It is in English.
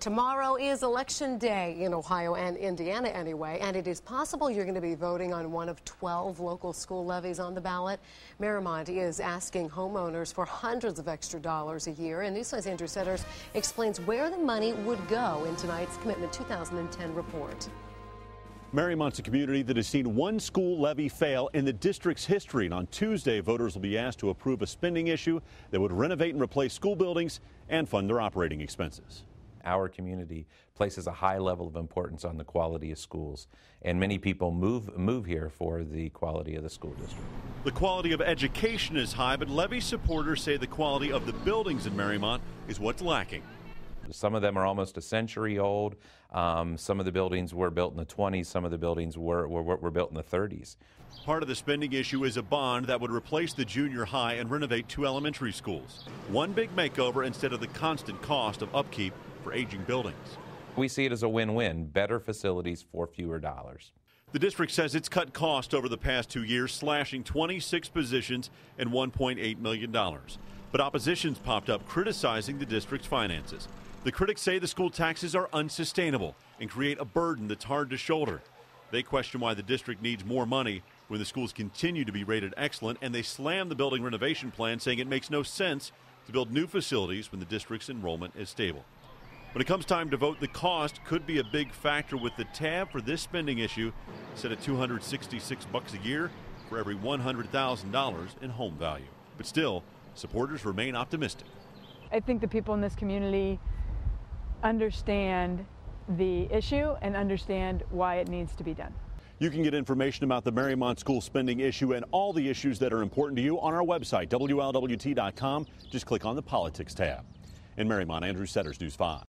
Tomorrow is Election Day in Ohio and Indiana anyway, and it is possible you're going to be voting on one of 12 local school levies on the ballot. Mariemont is asking homeowners for hundreds of extra dollars a year, and Newsline's Andrew Setters explains where the money would go in tonight's Commitment 2010 report. Mariemont's a community that has seen one school levy fail in the district's history, and on Tuesday, voters will be asked to approve a spending issue that would renovate and replace school buildings and fund their operating expenses. Our community places a high level of importance on the quality of schools, and many people move here for the quality of the school district. The quality of education is high, but levy supporters say the quality of the buildings in Mariemont is what's lacking. Some of them are almost a century old. Some of the buildings were built in the 20s. Some of the buildings were built in the 30s. Part of the spending issue is a bond that would replace the junior high and renovate 2 elementary schools. One big makeover instead of the constant cost of upkeep for aging buildings. We see it as a win-win, better facilities for fewer dollars. The district says it's cut cost over the past 2 years, slashing 26 positions and $1.8 million. But opposition's popped up criticizing the district's finances. The critics say the school taxes are unsustainable and create a burden that's hard to shoulder. They question why the district needs more money when the schools continue to be rated excellent, and they slam the building renovation plan, saying it makes no sense to build new facilities when the district's enrollment is stable. When it comes time to vote, the cost could be a big factor, with the tab for this spending issue set at $266 a year for every $100,000 in home value. But still, supporters remain optimistic. I think the people in this community understand the issue and understand why it needs to be done. You can get information about the Mariemont school spending issue and all the issues that are important to you on our website, WLWT.com. Just click on the Politics tab. In Mariemont, Andrew Setters, News 5.